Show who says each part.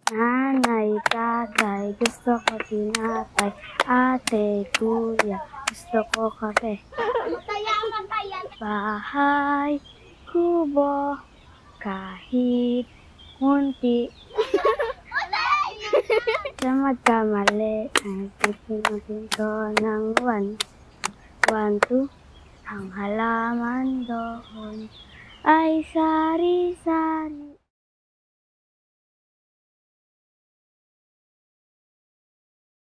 Speaker 1: Nanay, tatay, gusto ko tinapay. Ate, kuya, gusto ko kape. Bahay, kubo, kahit munti. Sa magkamali, ay titingin ko ng 1, 2. Ang halaman doon ay sari-sari.